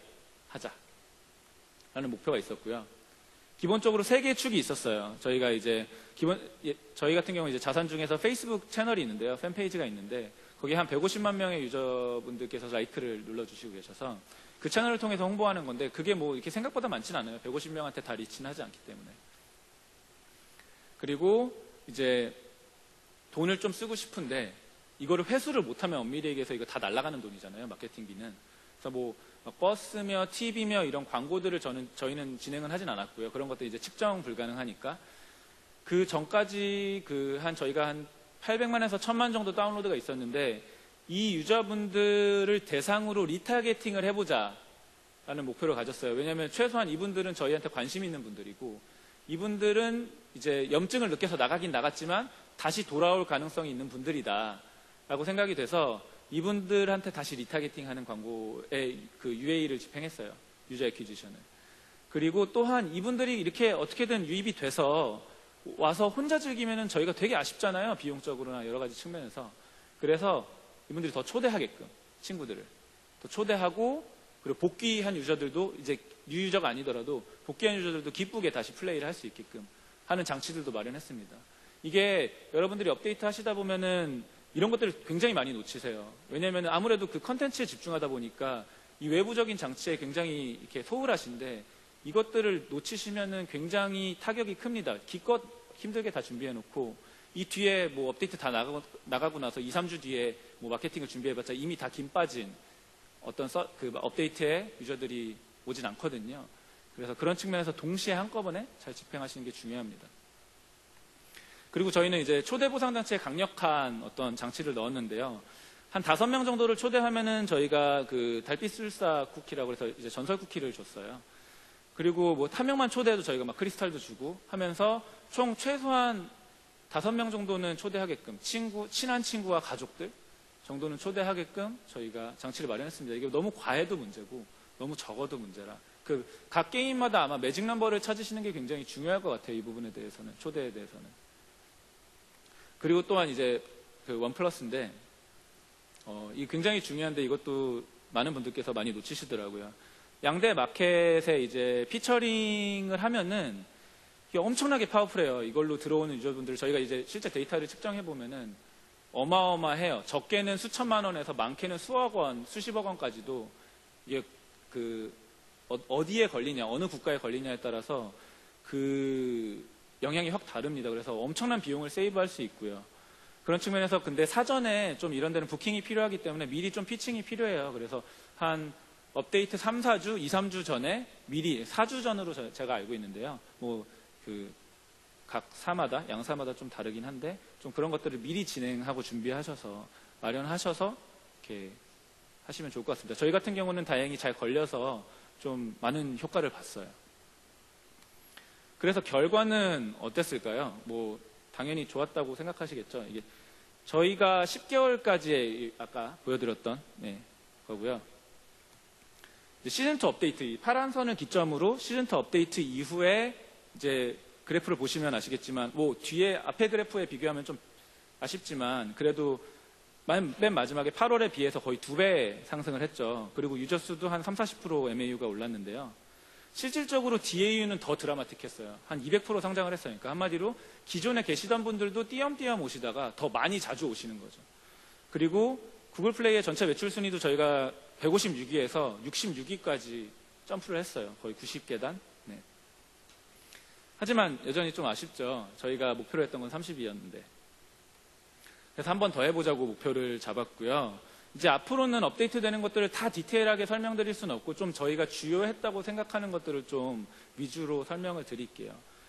하자라는 목표가 있었고요. 기본적으로 3개의 축이 있었어요. 저희가 이제 저희 같은 경우 이제 자산 중에서 페이스북 채널이 있는데요. 팬페이지가 있는데 거기에 한 150만 명의 유저분들께서 라이크를 눌러주시고 계셔서 그 채널을 통해서 홍보하는 건데 그게 뭐 이렇게 생각보다 많진 않아요. 150명한테 다 리치는 하지 않기 때문에. 그리고 이제 돈을 좀 쓰고 싶은데 이거를 회수를 못하면 엄밀히에게서 이거 다 날아가는 돈이잖아요. 마케팅비는. 그래서 뭐 버스며 TV며 이런 광고들을 저희는 진행은 하진 않았고요. 그런 것도 이제 측정 불가능하니까. 그 전까지 저희가 한 800만에서 1000만 정도 다운로드가 있었는데 이 유저분들을 대상으로 리타게팅을 해보자 라는 목표를 가졌어요. 왜냐하면 최소한 이분들은 저희한테 관심 있는 분들이고 이분들은 이제 염증을 느껴서 나가긴 나갔지만 다시 돌아올 가능성이 있는 분들이다 라고 생각이 돼서 이분들한테 다시 리타게팅하는 광고에 그 UA를 집행했어요. 유저 애퀴지션을. 그리고 또한 이분들이 이렇게 어떻게든 유입이 돼서 와서 혼자 즐기면은 저희가 되게 아쉽잖아요. 비용적으로나 여러 가지 측면에서. 그래서 이분들이 더 초대하게끔 친구들을 더 초대하고 그리고 복귀한 유저들도 이제 뉴 유저가 아니더라도 복귀한 유저들도 기쁘게 다시 플레이를 할 수 있게끔 하는 장치들도 마련했습니다. 이게 여러분들이 업데이트 하시다 보면은 이런 것들을 굉장히 많이 놓치세요. 왜냐하면 아무래도 그 컨텐츠에 집중하다 보니까 이 외부적인 장치에 굉장히 이렇게 소홀하신데 이것들을 놓치시면은 굉장히 타격이 큽니다. 기껏 힘들게 다 준비해놓고 이 뒤에 뭐 업데이트 다 나가고 나서 2, 3주 뒤에 뭐 마케팅을 준비해봤자 이미 다 김 빠진 어떤 그 업데이트에 유저들이 오진 않거든요. 그래서 그런 측면에서 동시에 한꺼번에 잘 집행하시는 게 중요합니다. 그리고 저희는 이제 초대 보상 장치에 강력한 어떤 장치를 넣었는데요. 한 5명 정도를 초대하면은 저희가 그 달빛술사 쿠키라고 해서 이제 전설 쿠키를 줬어요. 그리고 뭐 1명만 초대해도 저희가 막 크리스탈도 주고 하면서 총 최소한 5명 정도는 초대하게끔 친한 친구와 가족들 정도는 초대하게끔 저희가 장치를 마련했습니다. 이게 너무 과해도 문제고 너무 적어도 문제라. 각 게임마다 아마 매직 넘버를 찾으시는 게 굉장히 중요할 것 같아요. 이 부분에 대해서는, 초대에 대해서는. 그리고 또한 이제 그 원 플러스인데, 이 굉장히 중요한데 이것도 많은 분들께서 많이 놓치시더라고요. 양대 마켓에 이제 피처링을 하면은 이게 엄청나게 파워풀해요. 이걸로 들어오는 유저분들 저희가 이제 실제 데이터를 측정해 보면은 어마어마해요. 적게는 수천만 원에서 많게는 수억 원, 수십억 원까지도 이게 어디에 걸리냐, 어느 국가에 걸리냐에 따라서 그 영향이 확 다릅니다. 그래서 엄청난 비용을 세이브할 수 있고요. 그런 측면에서 근데 사전에 좀 이런 데는 부킹이 필요하기 때문에 미리 좀 피칭이 필요해요. 그래서 한 업데이트 3, 4주, 2, 3주 전에 미리 4주 전으로 제가 알고 있는데요. 뭐 각 사마다, 양사마다 좀 다르긴 한데 좀 그런 것들을 미리 진행하고 준비하셔서 마련하셔서 이렇게 하시면 좋을 것 같습니다. 저희 같은 경우는 다행히 잘 걸려서 좀 많은 효과를 봤어요. 그래서 결과는 어땠을까요? 뭐 당연히 좋았다고 생각하시겠죠. 이게 저희가 10개월까지의 아까 보여드렸던 거고요. 시즌2 업데이트, 파란 선을 기점으로 시즌2 업데이트 이후에 이제 그래프를 보시면 아시겠지만 뭐 뒤에 앞에 그래프에 비교하면 좀 아쉽지만 그래도 맨 마지막에 8월에 비해서 거의 2배 상승을 했죠. 그리고 유저 수도 한 30-40% MAU가 올랐는데요. 실질적으로 DAU는 더 드라마틱했어요. 한 200% 상장을 했어요. 그러니까 한마디로 기존에 계시던 분들도 띄엄띄엄 오시다가 더 많이 자주 오시는 거죠. 그리고 구글 플레이의 전체 매출 순위도 저희가 156위에서 66위까지 점프를 했어요. 거의 90계단. 네. 하지만 여전히 좀 아쉽죠. 저희가 목표로 했던 건 30위였는데. 그래서 한 번 더 해보자고 목표를 잡았고요. 이제 앞으로는 업데이트 되는 것들을 다 디테일하게 설명드릴 수는 없고 좀 저희가 주요했다고 생각하는 것들을 좀 위주로 설명을 드릴게요.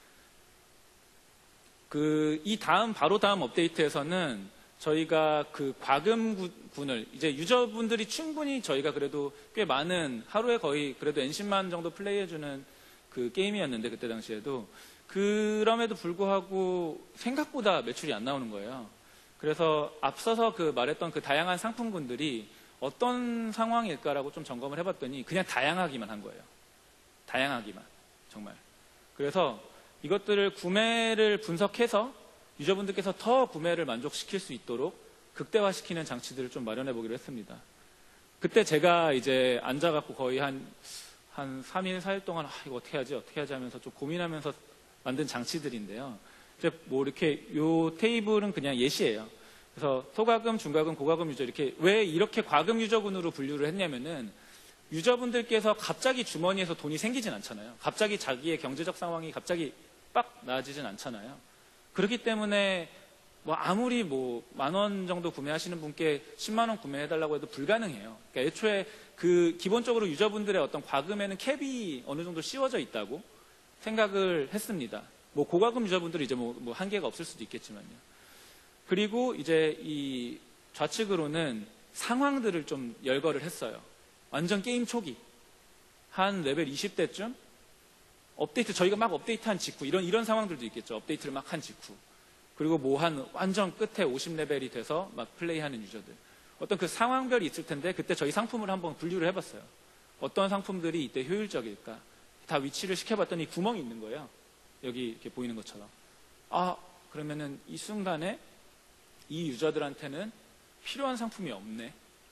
바로 다음 업데이트에서는 저희가 그 과금군을 이제 유저분들이 충분히 저희가 그래도 꽤 많은 하루에 거의 그래도 N10만 정도 플레이해주는 그 게임이었는데 그때 당시에도 그럼에도 불구하고 생각보다 매출이 안 나오는 거예요. 그래서 앞서서 말했던 그 다양한 상품군들이 어떤 상황일까라고 좀 점검을 해봤더니 그냥 다양하기만 한 거예요. 다양하기만 정말. 그래서 이것들을 구매를 분석해서 유저분들께서 더 구매를 만족시킬 수 있도록 극대화시키는 장치들을 좀 마련해 보기로 했습니다. 그때 제가 이제 앉아갖고 거의 한 3일, 4일 동안 이거 어떻게 하지 하면서 좀 고민하면서 만든 장치들인데요. 이제 뭐 이렇게 요 테이블은 그냥 예시예요. 그래서 소과금, 중과금, 고과금 유저 왜 이렇게 과금 유저군으로 분류를 했냐면은 유저분들께서 갑자기 주머니에서 돈이 생기진 않잖아요. 갑자기 자기의 경제적 상황이 갑자기 빡 나아지진 않잖아요. 그렇기 때문에 뭐 아무리 뭐 10,000원 정도 구매하시는 분께 10만 원 구매해달라고 해도 불가능해요. 그러니까 애초에 그 기본적으로 유저분들의 어떤 과금에는 캡이 어느 정도 씌워져 있다고 생각을 했습니다. 뭐 고과금 유저분들은 이제 뭐 한계가 없을 수도 있겠지만요. 그리고 이제 이 좌측으로는 상황들을 좀 열거를 했어요. 완전 게임 초기 한 레벨 20대쯤 업데이트, 저희가 막 업데이트한 직후 이런 상황들도 있겠죠. 업데이트를 막 한 직후. 그리고 뭐 한 완전 끝에 50레벨이 돼서 막 플레이하는 유저들. 어떤 그 상황별이 있을 텐데 그때 저희 상품을 한번 분류를 해봤어요. 어떤 상품들이 이때 효율적일까? 다 위치를 시켜봤더니 구멍이 있는 거예요. 여기 이렇게 보이는 것처럼. 아, 그러면은 이 순간에 이 유저들한테는 필요한 상품이 없네.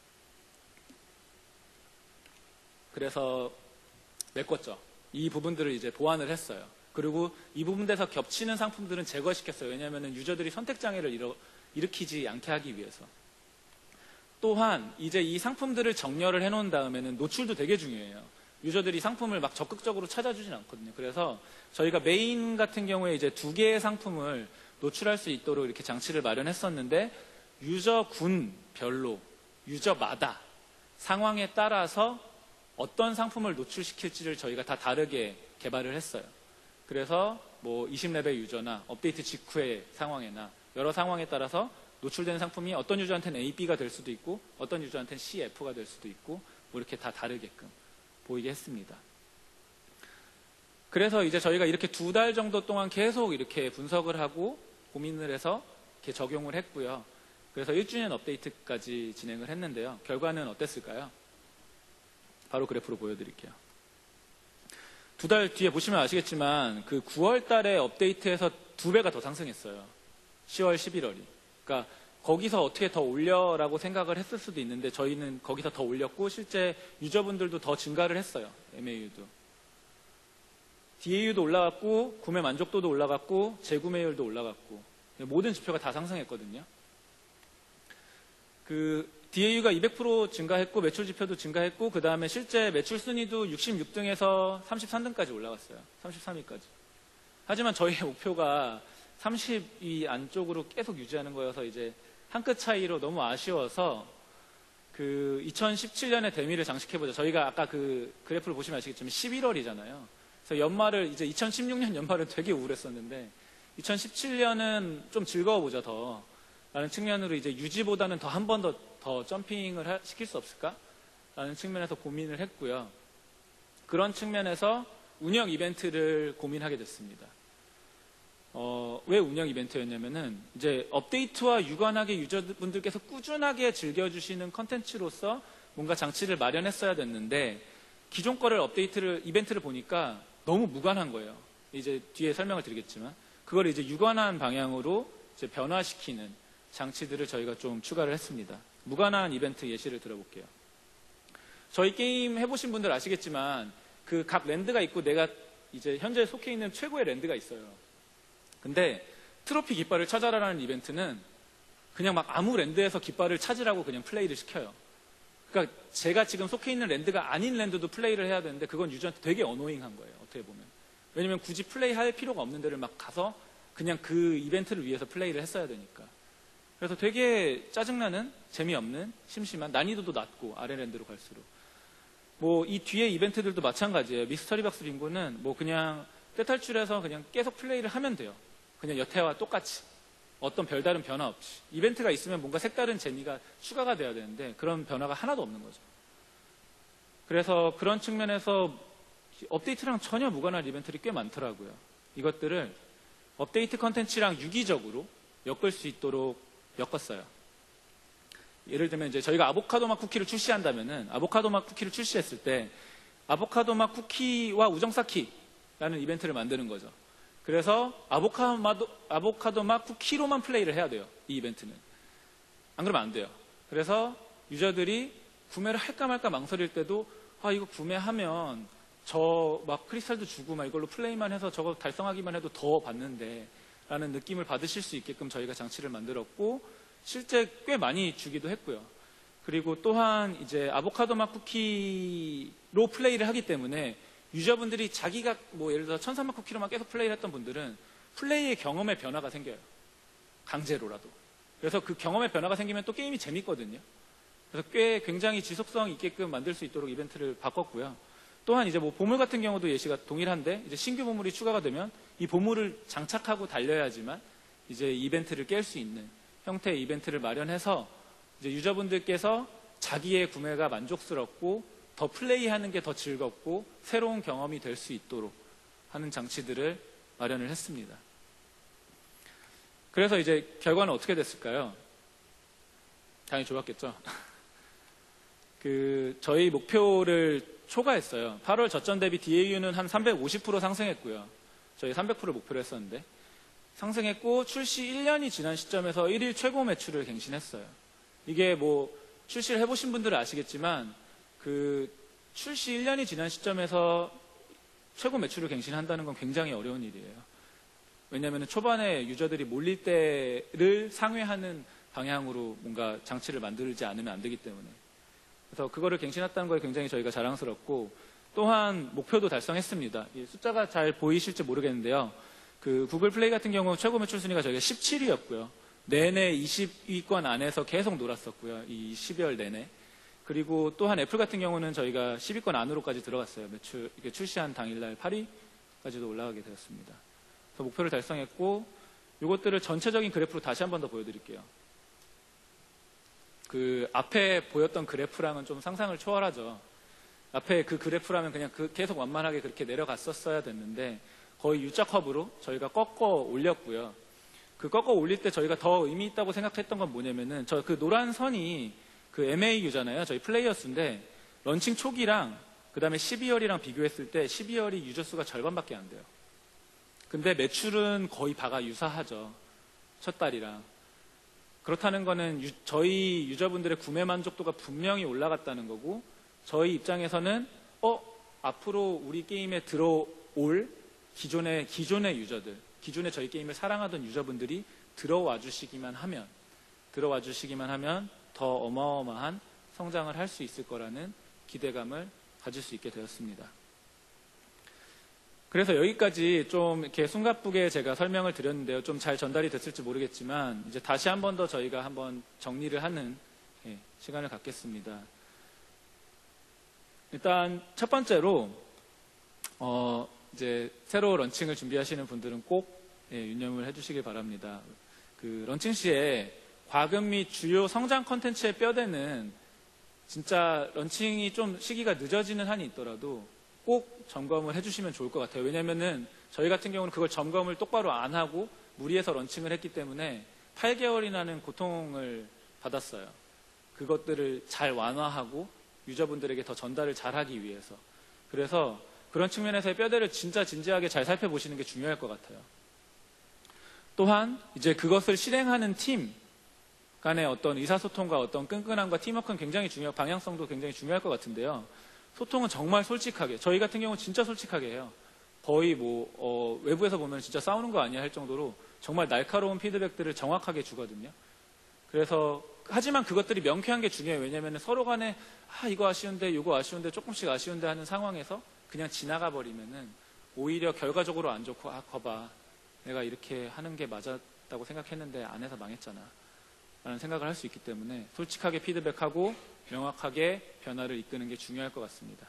그래서 메꿨죠. 이 부분들을 이제 보완을 했어요. 그리고 이 부분에서 겹치는 상품들은 제거시켰어요. 왜냐하면 유저들이 선택장애를 일으키지 않게 하기 위해서. 또한 이제 이 상품들을 정렬을 해놓은 다음에는 노출도 되게 중요해요. 유저들이 상품을 막 적극적으로 찾아주진 않거든요. 그래서 저희가 메인 같은 경우에 이제 2개의 상품을 노출할 수 있도록 이렇게 장치를 마련했었는데 유저군별로 유저마다 상황에 따라서 어떤 상품을 노출시킬지를 저희가 다 다르게 개발을 했어요. 그래서 뭐 20레벨 유저나 업데이트 직후의 상황이나 여러 상황에 따라서 노출되는 상품이 어떤 유저한테는 A, B가 될 수도 있고 어떤 유저한테는 C, F가 될 수도 있고 뭐 이렇게 다 다르게끔 보이게 했습니다. 그래서 이제 저희가 이렇게 2달 정도 동안 계속 이렇게 분석을 하고 고민을 해서 이렇게 적용을 했고요. 그래서 1주년 업데이트까지 진행을 했는데요. 결과는 어땠을까요? 바로 그래프로 보여드릴게요. 2달 뒤에 보시면 아시겠지만 그 9월 달에 업데이트해서 2배가 더 상승했어요. 10월, 11월이. 그러니까 거기서 어떻게 더 올려라고 생각을 했을 수도 있는데 저희는 거기서 더 올렸고 실제 유저분들도 더 증가를 했어요. MAU도. DAU도 올라갔고 구매 만족도도 올라갔고 재구매율도 올라갔고 모든 지표가 다 상승했거든요. 그 DAU가 200% 증가했고 매출 지표도 증가했고 그 다음에 실제 매출 순위도 66등에서 33등까지 올라갔어요. 33위까지. 하지만 저희의 목표가 30위 안쪽으로 계속 유지하는 거여서 이제 한 끗 차이로 너무 아쉬워서 그 2017년에 대미를 장식해보자. 저희가 아까 그 그래프를 보시면 아시겠지만 11월이잖아요. 그래서 연말을 이제 2016년 연말은 되게 우울했었는데 2017년은 좀 즐거워보자 더 라는 측면으로 이제 유지보다는 더 한 번 더 점핑을 시킬 수 없을까? 라는 측면에서 고민을 했고요. 그런 측면에서 운영 이벤트를 고민하게 됐습니다. 왜 운영 이벤트였냐면은 이제 업데이트와 유관하게 유저분들께서 꾸준하게 즐겨주시는 컨텐츠로서 뭔가 장치를 마련했어야 됐는데 기존 거를 이벤트를 보니까 너무 무관한 거예요. 이제 뒤에 설명을 드리겠지만 그걸 이제 유관한 방향으로 이제 변화시키는 장치들을 저희가 좀 추가를 했습니다. 무관한 이벤트 예시를 들어볼게요. 저희 게임 해보신 분들 아시겠지만 그 각 랜드가 있고 내가 이제 현재 속해 있는 최고의 랜드가 있어요. 근데 트로피 깃발을 찾아라라는 이벤트는 그냥 막 아무 랜드에서 깃발을 찾으라고 그냥 플레이를 시켜요. 그러니까 제가 지금 속해 있는 랜드가 아닌 랜드도 플레이를 해야 되는데 그건 유저한테 되게 어노잉한 거예요. 어떻게 보면. 왜냐면 굳이 플레이할 필요가 없는 데를 막 가서 그냥 그 이벤트를 위해서 플레이를 했어야 되니까. 그래서 되게 짜증나는, 재미없는, 심심한, 난이도도 낮고 아래 랜드로 갈수록. 뭐 이 뒤에 이벤트들도 마찬가지예요. 미스터리박스 빙고는 뭐 그냥 떼탈출해서 그냥 계속 플레이를 하면 돼요. 그냥 여태와 똑같이. 어떤 별다른 변화 없이. 이벤트가 있으면 뭔가 색다른 재미가 추가가 돼야 되는데 그런 변화가 하나도 없는 거죠. 그래서 그런 측면에서 업데이트랑 전혀 무관한 이벤트들이 꽤 많더라고요. 이것들을 업데이트 컨텐츠랑 유기적으로 엮을 수 있도록 엮었어요. 예를 들면 이제 저희가 아보카도 맛 쿠키를 출시한다면은 아보카도 맛 쿠키를 출시했을 때 아보카도 맛 쿠키와 우정 쌓기라는 이벤트를 만드는 거죠. 그래서 아보카도 맛 쿠키로만 플레이를 해야 돼요. 이 이벤트는. 안 그러면 안 돼요. 그래서 유저들이 구매를 할까 말까 망설일 때도 아 이거 구매하면 저 막 크리스탈도 주고 막 이걸로 플레이만 해서 저거 달성하기만 해도 더 받는데 라는 느낌을 받으실 수 있게끔 저희가 장치를 만들었고 실제 꽤 많이 주기도 했고요. 그리고 또한 이제 아보카도 맛 쿠키로 플레이를 하기 때문에 유저분들이 자기가 뭐 예를 들어 1300 쿠키로만 계속 플레이를 했던 분들은 플레이의 경험의 변화가 생겨요. 강제로라도. 그래서 그 경험의 변화가 생기면 또 게임이 재밌거든요. 그래서 꽤 굉장히 지속성 있게끔 만들 수 있도록 이벤트를 바꿨고요. 또한 이제 뭐 보물 같은 경우도 예시가 동일한데 이제 신규 보물이 추가가 되면 이 보물을 장착하고 달려야지만 이제 이벤트를 깰 수 있는 형태의 이벤트를 마련해서 이제 유저분들께서 자기의 구매가 만족스럽고 더 플레이하는 게 더 즐겁고 새로운 경험이 될 수 있도록 하는 장치들을 마련을 했습니다. 그래서 이제 결과는 어떻게 됐을까요? 당연히 좋았겠죠. 저희 목표를 초과했어요. 8월 저점 대비 DAU는 한 350% 상승했고요. 저희 300%를 목표로 했었는데 상승했고 출시 1년이 지난 시점에서 1일 최고 매출을 갱신했어요. 이게 뭐 출시를 해보신 분들은 아시겠지만 출시 1년이 지난 시점에서 최고 매출을 갱신한다는 건 굉장히 어려운 일이에요. 왜냐하면 초반에 유저들이 몰릴 때를 상회하는 방향으로 뭔가 장치를 만들지 않으면 안 되기 때문에. 그래서 그거를 갱신했다는 거에 굉장히 저희가 자랑스럽고 또한 목표도 달성했습니다. 이 숫자가 잘 보이실지 모르겠는데요. 구글 플레이 같은 경우 최고 매출 순위가 저희가 17위였고요. 내내 20위권 안에서 계속 놀았었고요. 이 12월 내내. 그리고 또한 애플 같은 경우는 저희가 10위권 안으로까지 들어갔어요. 매출 출시한 당일날 8위까지도 올라가게 되었습니다. 그래서 목표를 달성했고 이것들을 전체적인 그래프로 다시 한 번 더 보여드릴게요. 앞에 보였던 그래프랑은 좀 상상을 초월하죠. 앞에 그 그래프라면 그냥 계속 완만하게 그렇게 내려갔었어야 됐는데 거의 U자 커브로 저희가 꺾어 올렸고요. 꺾어 올릴 때 저희가 더 의미 있다고 생각했던 건 뭐냐면은 노란 선이 MAU잖아요. 저희 플레이어 수인데 런칭 초기랑 그 다음에 12월이랑 비교했을 때 12월이 유저 수가 절반밖에 안 돼요. 근데 매출은 거의 바가 유사하죠. 첫 달이랑. 그렇다는 거는 저희 유저분들의 구매 만족도가 분명히 올라갔다는 거고 저희 입장에서는 앞으로 우리 게임에 들어올 기존의 유저들, 기존에 저희 게임을 사랑하던 유저분들이 들어와 주시기만 하면 더 어마어마한 성장을 할 수 있을 거라는 기대감을 가질 수 있게 되었습니다. 그래서 여기까지 좀 이렇게 숨가쁘게 제가 설명을 드렸는데요. 좀 잘 전달이 됐을지 모르겠지만 이제 다시 한 번 더 저희가 한번 정리를 하는 시간을 갖겠습니다. 일단 첫 번째로 이제 새로 런칭을 준비하시는 분들은 꼭 유념을 해주시길 바랍니다. 런칭 시에 과금 및 주요 성장 컨텐츠의 뼈대는 진짜 런칭이 좀 시기가 늦어지는 한이 있더라도 꼭 점검을 해주시면 좋을 것 같아요. 왜냐면은 저희 같은 경우는 그걸 점검을 똑바로 안 하고 무리해서 런칭을 했기 때문에 8개월이라는 고통을 받았어요. 그것들을 잘 완화하고 유저분들에게 더 전달을 잘하기 위해서. 그래서 그런 측면에서의 뼈대를 진짜 진지하게 잘 살펴보시는 게 중요할 것 같아요. 또한 이제 그것을 실행하는 팀 간의 어떤 의사소통과 어떤 끈끈함과 팀워크는 굉장히 방향성도 굉장히 중요할 것 같은데요. 소통은 정말 솔직하게, 저희 같은 경우는 진짜 솔직하게 해요. 거의 외부에서 보면 진짜 싸우는 거 아니야 할 정도로 정말 날카로운 피드백들을 정확하게 주거든요. 그래서 하지만 그것들이 명쾌한 게 중요해요. 왜냐하면 서로 간에 이거 아쉬운데 이거 아쉬운데 조금씩 아쉬운데 하는 상황에서 그냥 지나가 버리면은 오히려 결과적으로 안 좋고 거봐 내가 이렇게 하는 게 맞았다고 생각했는데 안 해서 망했잖아 라는 생각을 할 수 있기 때문에 솔직하게 피드백하고 명확하게 변화를 이끄는 게 중요할 것 같습니다.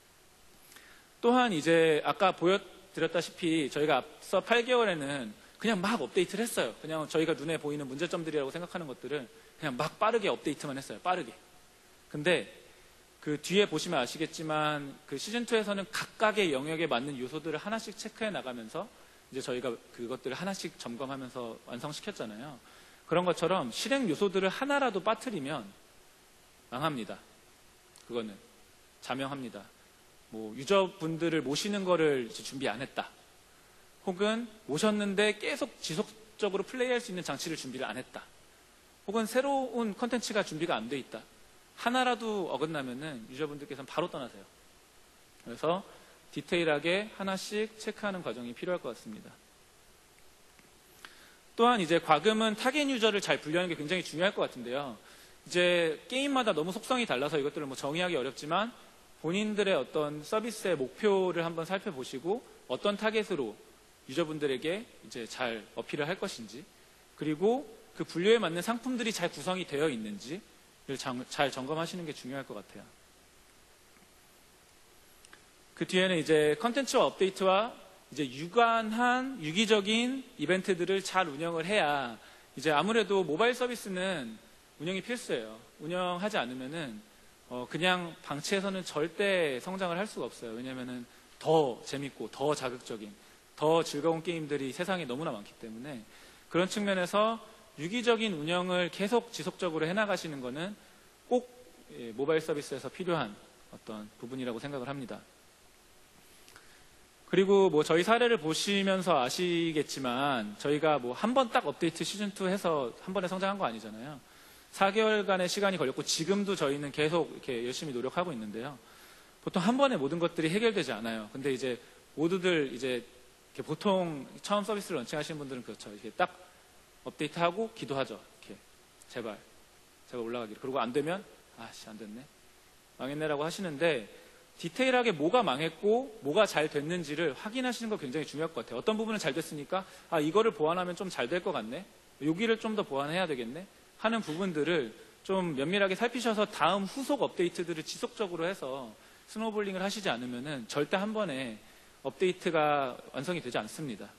또한 이제 아까 보여드렸다시피 저희가 앞서 8개월에는 그냥 막 업데이트를 했어요. 그냥 저희가 눈에 보이는 문제점들이라고 생각하는 것들을 그냥 막 빠르게 업데이트만 했어요. 빠르게. 근데 그 뒤에 보시면 아시겠지만 그 시즌2에서는 각각의 영역에 맞는 요소들을 하나씩 체크해 나가면서 이제 저희가 그것들을 하나씩 점검하면서 완성시켰잖아요. 그런 것처럼 실행 요소들을 하나라도 빠뜨리면 망합니다. 그거는 자명합니다. 유저분들을 모시는 거를 준비 안 했다. 혹은 오셨는데 계속 지속적으로 플레이할 수 있는 장치를 준비를 안 했다. 혹은 새로운 컨텐츠가 준비가 안 돼 있다. 하나라도 어긋나면은 유저분들께서는 바로 떠나세요. 그래서 디테일하게 하나씩 체크하는 과정이 필요할 것 같습니다. 또한 이제 과금은 타겟 유저를 잘 분류하는 게 굉장히 중요할 것 같은데요. 이제 게임마다 너무 속성이 달라서 이것들을 정의하기 어렵지만 본인들의 어떤 서비스의 목표를 한번 살펴보시고 어떤 타겟으로 유저분들에게 이제 잘 어필을 할 것인지, 그리고 그 분류에 맞는 상품들이 잘 구성이 되어 있는지를 잘 점검하시는 게 중요할 것 같아요. 그 뒤에는 이제 컨텐츠와 업데이트와 이제 유관한 유기적인 이벤트들을 잘 운영을 해야, 이제 아무래도 모바일 서비스는 운영이 필수예요. 운영하지 않으면은 그냥 방치해서는 절대 성장을 할 수가 없어요. 왜냐면은 더 재밌고 더 자극적인, 더 즐거운 게임들이 세상에 너무나 많기 때문에, 그런 측면에서 유기적인 운영을 계속 지속적으로 해나가시는 것은 꼭 모바일 서비스에서 필요한 어떤 부분이라고 생각을 합니다. 그리고 뭐 저희 사례를 보시면서 아시겠지만, 저희가 뭐 한 번 딱 업데이트 시즌2 해서 한 번에 성장한 거 아니잖아요. 4개월간의 시간이 걸렸고, 지금도 저희는 계속 이렇게 열심히 노력하고 있는데요. 보통 한 번에 모든 것들이 해결되지 않아요. 근데 이제 모두들 이제 이렇게 보통 처음 서비스를 런칭하시는 분들은 그렇죠. 이렇게 딱 업데이트하고 기도하죠. 이렇게 제발 올라가기를. 그리고 안 되면 아씨 안 됐네, 망했네라고 하시는데, 디테일하게 뭐가 망했고 뭐가 잘 됐는지를 확인하시는 거 굉장히 중요할 것 같아요. 어떤 부분은 잘 됐으니까 이거를 보완하면 좀 잘 될 것 같네, 여기를 좀 더 보완해야 되겠네 하는 부분들을 좀 면밀하게 살피셔서 다음 후속 업데이트들을 지속적으로 해서 스노우볼링을 하시지 않으면은 절대 한 번에 업데이트가 완성이 되지 않습니다.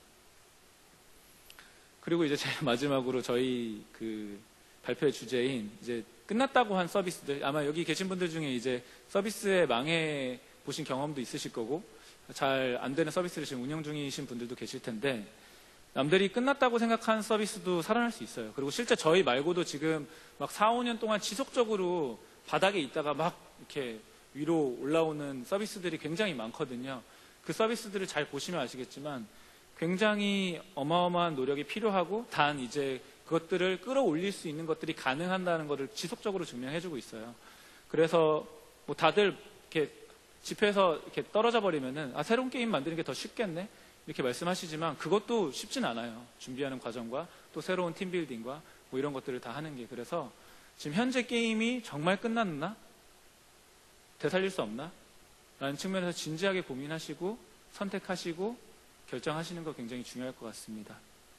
그리고 이제 제일 마지막으로 저희 그 발표의 주제인 이제 끝났다고 한 서비스들, 아마 여기 계신 분들 중에 이제 서비스에 망해 보신 경험도 있으실 거고, 잘 안 되는 서비스를 지금 운영 중이신 분들도 계실 텐데, 남들이 끝났다고 생각한 서비스도 살아날 수 있어요. 그리고 실제 저희 말고도 지금 막 4, 5년 동안 지속적으로 바닥에 있다가 막 이렇게 위로 올라오는 서비스들이 굉장히 많거든요. 그 서비스들을 잘 보시면 아시겠지만 굉장히 어마어마한 노력이 필요하고, 단 이제 그것들을 끌어올릴 수 있는 것들이 가능한다는 것을 지속적으로 증명해주고 있어요. 그래서 뭐 다들 이렇게 지표에서 이렇게 떨어져 버리면은 새로운 게임 만드는 게 더 쉽겠네 이렇게 말씀하시지만, 그것도 쉽진 않아요. 준비하는 과정과 또 새로운 팀 빌딩과 뭐 이런 것들을 다 하는 게. 그래서 지금 현재 게임이 정말 끝났나? 되살릴 수 없나? 라는 측면에서 진지하게 고민하시고 선택하시고 결정하시는 거 굉장히 중요할 것 같습니다.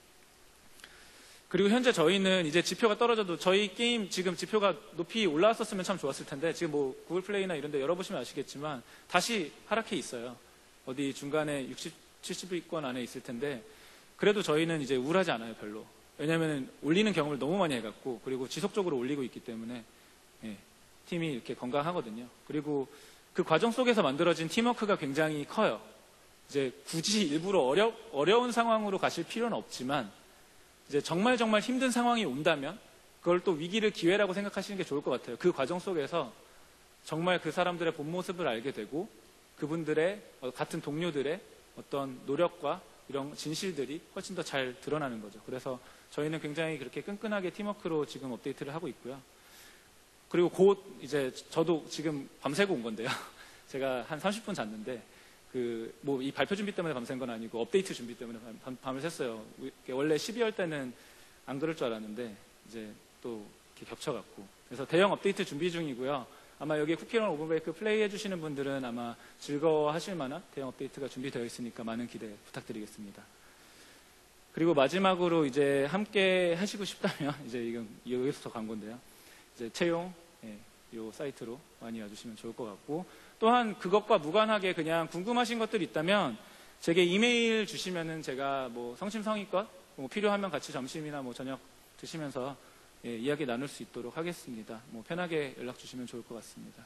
그리고 현재 저희는 이제 지표가 떨어져도 저희 게임 지금 지표가 높이 올라왔었으면 참 좋았을 텐데, 지금 뭐 구글 플레이나 이런 데 열어보시면 아시겠지만 다시 하락해 있어요. 어디 중간에 60, 70위권 안에 있을 텐데, 그래도 저희는 이제 우울하지 않아요, 별로. 왜냐하면 올리는 경험을 너무 많이 해갖고, 그리고 지속적으로 올리고 있기 때문에 팀이 이렇게 건강하거든요. 그리고 그 과정 속에서 만들어진 팀워크가 굉장히 커요. 이제 굳이 일부러 어려운 상황으로 가실 필요는 없지만, 이제 정말 힘든 상황이 온다면 그걸 또 위기를 기회라고 생각하시는 게 좋을 것 같아요. 그 과정 속에서 정말 그 사람들의 본 모습을 알게 되고, 그분들의 같은 동료들의 어떤 노력과 이런 진실들이 훨씬 더 잘 드러나는 거죠. 그래서 저희는 굉장히 그렇게 끈끈하게 팀워크로 지금 업데이트를 하고 있고요. 그리고 곧 이제 저도 지금 밤새고 온 건데요. 제가 한 30분 잤는데, 뭐 이 발표 준비 때문에 밤샌 건 아니고 업데이트 준비 때문에 밤을 샜어요. 원래 12월 때는 안 그럴 줄 알았는데 이제 또 이렇게 겹쳐갖고, 그래서 대형 업데이트 준비 중이고요. 아마 여기 쿠키런 오븐베이크 플레이 해주시는 분들은 아마 즐거워하실 만한 대형 업데이트가 준비되어 있으니까 많은 기대 부탁드리겠습니다. 그리고 마지막으로 이제 함께 하시고 싶다면 이제 이건 여기서 광고인데요. 이제 채용 요 사이트로 많이 와주시면 좋을 것 같고, 또한 그것과 무관하게 그냥 궁금하신 것들이 있다면 제게 이메일 주시면은 제가 뭐 성심성의껏 뭐 필요하면 같이 점심이나 뭐 저녁 드시면서 이야기 나눌 수 있도록 하겠습니다. 뭐 편하게 연락 주시면 좋을 것 같습니다.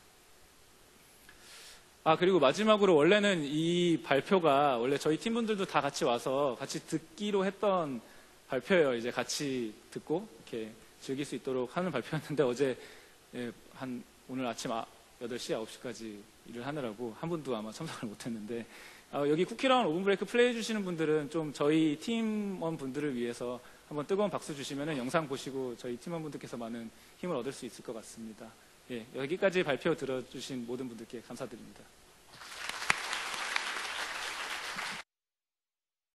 그리고 마지막으로, 원래는 이 발표가 원래 저희 팀분들도 다 같이 와서 같이 듣기로 했던 발표예요. 이제 같이 듣고 이렇게 즐길 수 있도록 하는 발표였는데, 어제 오늘 아침 8시, 9시까지 일을 하느라고 한 분도 아마 참석을 못했는데, 여기 쿠키런 오븐브레이크 플레이 해주시는 분들은 좀 저희 팀원 분들을 위해서 한번 뜨거운 박수 주시면 영상 보시고 저희 팀원 분들께서 많은 힘을 얻을 수 있을 것 같습니다. 여기까지 발표 들어주신 모든 분들께 감사드립니다.